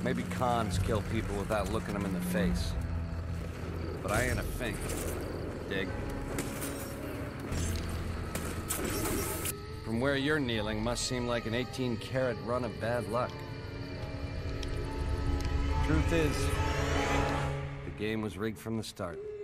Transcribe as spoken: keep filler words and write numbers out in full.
Maybe cons kill people without looking them in the face. But I ain't a fink. Dig? From where you're kneeling must seem like an eighteen karat run of bad luck. Truth is, the game was rigged from the start.